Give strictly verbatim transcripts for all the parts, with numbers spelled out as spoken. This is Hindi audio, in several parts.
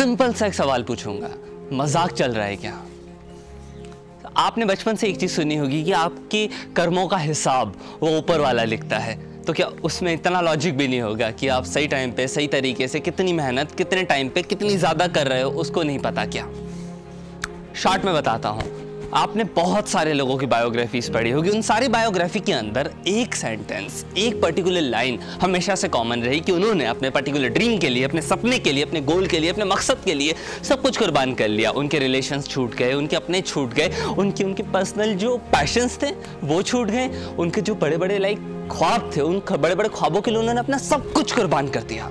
सिंपल सा एक सवाल पूछूंगा, मजाक चल रहा है क्या? आपने बचपन से एक चीज सुनी होगी कि आपके कर्मों का हिसाब वो ऊपर वाला लिखता है, तो क्या उसमें इतना लॉजिक भी नहीं होगा कि आप सही टाइम पे सही तरीके से कितनी मेहनत कितने टाइम पे कितनी ज्यादा कर रहे हो उसको नहीं पता क्या? शॉर्ट में बताता हूँ, आपने बहुत सारे लोगों की बायोग्राफीज पढ़ी होगी, उन सारी बायोग्राफी के अंदर एक सेंटेंस, एक पर्टिकुलर लाइन हमेशा से कॉमन रही कि उन्होंने अपने पर्टिकुलर ड्रीम के लिए, अपने सपने के लिए, अपने गोल के लिए, अपने मकसद के लिए सब कुछ कुर्बान कर लिया। उनके रिलेशंस छूट गए, उनके अपने छूट गए, उनके उनके पर्सनल जो पैशंस थे वो छूट गए, उनके जो बड़े बड़े लाइक ख्वाब थे, उन बड़े बड़े ख्वाबों के लिए उन्होंने अपना सब कुछ कुर्बान कर दिया।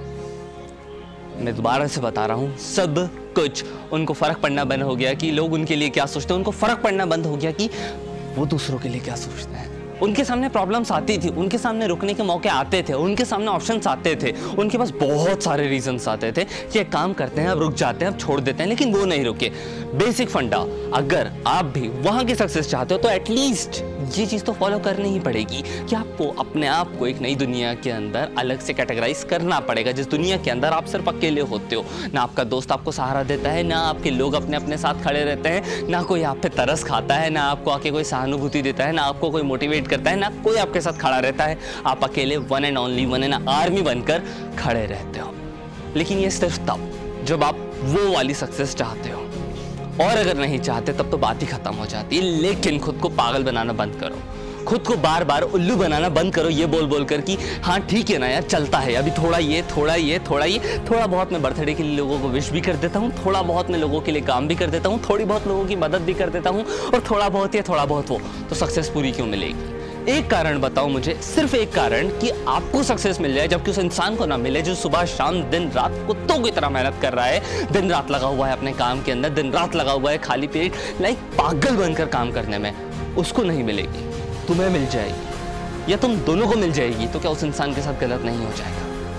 मैं दोबारा से बता रहा हूँ, सब कुछ। उनको फर्क पड़ना बंद हो गया कि लोग उनके लिए क्या सोचते हैं, उनको फर्क पड़ना बंद हो गया कि वो दूसरों के लिए क्या सोचते हैं। उनके सामने प्रॉब्लम्स आती थी, उनके सामने रुकने के मौके आते थे, उनके सामने ऑप्शंस आते थे, उनके पास बहुत सारे रीजंस आते थे कि एक काम करते हैं, अब रुक जाते हैं, अब छोड़ देते हैं, लेकिन वो नहीं रुके। बेसिक फंडा, अगर आप भी वहां की सक्सेस चाहते हो तो एटलीस्ट ये चीज़ तो फॉलो करनी ही पड़ेगी कि आपको अपने आप को एक नई दुनिया के अंदर अलग से कैटेगराइज करना पड़ेगा, जिस दुनिया के अंदर आप सिर्फ अकेले होते हो। ना आपका दोस्त आपको सहारा देता है, ना आपके लोग अपने अपने साथ खड़े रहते हैं, ना कोई आप पे तरस खाता है, ना आपको आके कोई सहानुभूति देता है, ना आपको कोई मोटिवेट करता है, ना कोई आपके साथ खड़ा रहता है। आप अकेले one and only one and army बनकर खड़े रहते हो। लेकिन ये सिर्फ तब जब आप वो वाली सक्सेस चाहते हो, और अगर नहीं चाहते तब तो बात ही खत्म हो जाती है। लेकिन खुद को पागल बनाना बंद करो, खुद को बार बार उल्लू बनाना बंद करो, ये बोल बोल कर कि हाँ ठीक है ना यार, चलता है, अभी थोड़ा ये थोड़ा ये थोड़ा ये थोड़ा बहुत मैं बर्थडे के लिए लोगों को विश भी कर देता हूँ, थोड़ा बहुत मैं लोगों के लिए काम भी कर देता हूँ, थोड़ी बहुत लोगों की मदद भी कर देता हूँ, और थोड़ा बहुत ये थोड़ा बहुत वो, तो सक्सेस पूरी क्यों मिलेगी? एक कारण बताओ मुझे, सिर्फ एक कारण कि आपको सक्सेस मिल जाए जबकि उस इंसान को ना मिले जो सुबह शाम दिन रात कुत्तों की तरह मेहनत कर रहा है, दिन रात लगा हुआ है अपने काम के अंदर, दिन रात लगा हुआ है खाली पेट लाइक पागल बनकर काम करने में, उसको नहीं मिलेगी, तुम्हें मिल जाएगी या तुम दोनों को मिल जाएगी, तो क्या उस इंसान के साथ गलत नहीं हो जाएगा?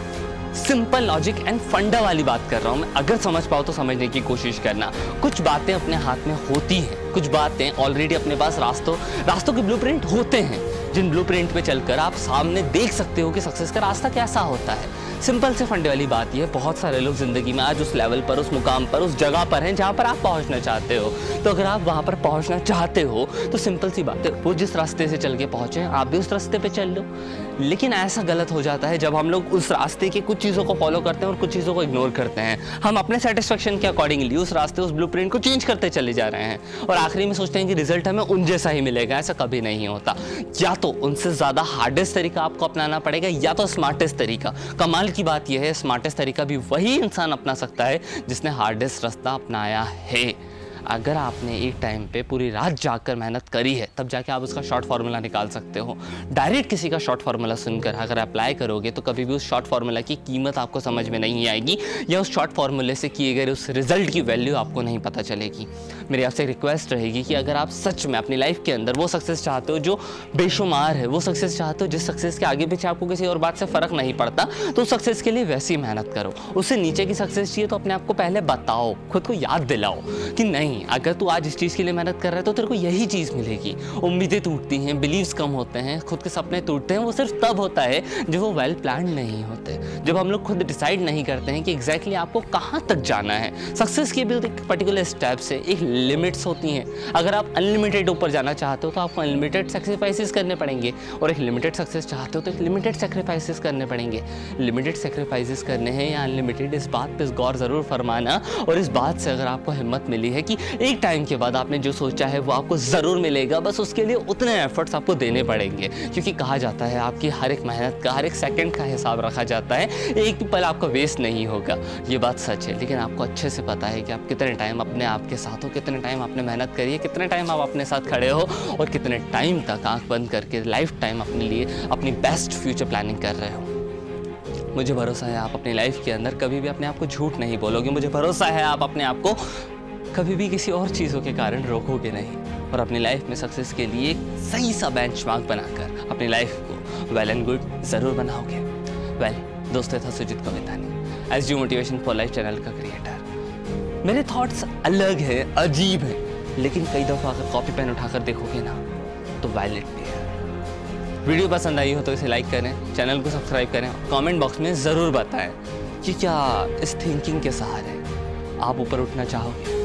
सिंपल लॉजिक एंड फंडा वाली बात कर रहा हूं मैं, अगर समझ पाओ तो समझने की कोशिश करना। कुछ बातें अपने हाथ में होती हैं, कुछ बातें ऑलरेडी अपने पास रास्तों रास्तों के ब्लूप्रिंट होते हैं, जिन ब्लूप्रिंट पे चलकर आप सामने देख सकते हो कि सक्सेस का रास्ता कैसा होता है। सिंपल से फंडे वाली बात यह है, बहुत सारे लोग जिंदगी में आज उस लेवल पर, उस मुकाम पर, उस जगह पर हैं जहां पर आप पहुंचना चाहते हो। तो अगर आप वहां पर पहुंचना चाहते हो तो सिंपल सी बात है, वो जिस रास्ते से चल के पहुंचे आप भी उस रास्ते पे चल लो। लेकिन ऐसा गलत हो जाता है जब हम लोग उस रास्ते की कुछ चीज़ों को फॉलो करते हैं और कुछ चीज़ों को इग्नोर करते हैं। हम अपने सेटिस्फेक्शन के अकॉर्डिंगली उस रास्ते, उस ब्लूप्रिंट को चेंज करते चले जा रहे हैं और आखिरी में सोचते हैं कि रिजल्ट हमें उन जैसा ही मिलेगा। ऐसा कभी नहीं होता। या तो उनसे ज़्यादा हार्डेस्ट तरीका आपको अपनाना पड़ेगा या तो स्मार्टेस्ट तरीका। कमाल की बात यह है, स्मार्टेस्ट तरीका भी वही इंसान अपना सकता है जिसने हार्डेस्ट रास्ता अपनाया है। अगर आपने एक टाइम पे पूरी रात जाकर मेहनत करी है तब जाके आप उसका शॉर्ट फार्मूला निकाल सकते हो। डायरेक्ट किसी का शॉर्ट फार्मूला सुनकर अगर अप्लाई करोगे तो कभी भी उस शॉर्ट फार्मूला की कीमत आपको समझ में नहीं आएगी या उस शॉर्ट फार्मूले से किए गए उस रिजल्ट की वैल्यू आपको नहीं पता चलेगी। मेरी आपसे रिक्वेस्ट रहेगी कि अगर आप सच में अपनी लाइफ के अंदर वो सक्सेस चाहते हो जो बेशुमार है, वो सक्सेस चाहते हो जिस सक्सेस के आगे पीछे आपको किसी और बात से फ़र्क नहीं पड़ता, तो उस सक्सेस के लिए वैसी मेहनत करो। उससे नीचे की सक्सेस चाहिए तो अपने आप को पहले बताओ, खुद को याद दिलाओ कि नहीं, अगर तू आज इस चीज़ के लिए मेहनत कर रहा है तो तेरे को यही चीज़ मिलेगी। उम्मीदें टूटती हैं, बिलीव्स कम होते हैं, खुद के सपने टूटते हैं, वो सिर्फ तब होता है जब वो वेल प्लान नहीं होते, जब हम लोग खुद डिसाइड नहीं करते हैं कि एग्जैक्टली आपको कहाँ तक जाना है। सक्सेस की भी एक पर्टिकुलर स्टेप से एक लिमिट्स होती हैं। अगर आप अनलिमिटेड ऊपर जाना चाहते हो तो आपको अनलिमिटेड सेक्रीफाइसेस करने पड़ेंगे और एक लिमिटेड सक्सेस चाहते हो तो एक लिमिटेड सेक्रीफाइसेस करने पड़ेंगे। लिमिटेड सेक्रीफाइसेस करने हैं या अनलिमिटेड, इस बात पर गौर ज़रूर फरमाना। और इस बात से अगर आपको हिम्मत मिली है कि एक टाइम के बाद आपने जो सोचा है वो आपको ज़रूर मिलेगा, बस उसके लिए उतने एफर्ट्स आपको देने पड़ेंगे, क्योंकि कहा जाता है आपकी हर एक मेहनत का, हर एक सेकंड का हिसाब रखा जाता है। एक भी पल आपका वेस्ट नहीं होगा, ये बात सच है। लेकिन आपको अच्छे से पता है कि आप कितने टाइम अपने आप के साथ हो, कितने टाइम आपने मेहनत करी है, कितने टाइम आप अपने साथ खड़े हो और कितने टाइम तक आँख बंद करके लाइफ टाइम अपने लिए अपनी बेस्ट फ्यूचर प्लानिंग कर रहे हो। मुझे भरोसा है आप अपनी लाइफ के अंदर कभी भी अपने आप को झूठ नहीं बोलोगे। मुझे भरोसा है आप अपने आप को कभी भी किसी और चीज़ों के कारण रोकोगे नहीं और अपनी लाइफ में सक्सेस के लिए एक सही सा बेंचमार्क बनाकर अपनी लाइफ को वेल एंड गुड ज़रूर बनाओगे। वेल दोस्तों, था Sujeet Kavitani, S G motivation for life channel का क्रिएटर। मेरे थॉट्स अलग हैं, अजीब हैं, लेकिन कई दफ़ा अगर कॉपी पेन उठाकर देखोगे ना तो वैलिड भी है। वीडियो पसंद आई हो तो इसे लाइक करें, चैनल को सब्सक्राइब करें, कमेंट बॉक्स में ज़रूर बताएं कि क्या इस थिंकिंग के सहारे आप ऊपर उठना चाहोगे?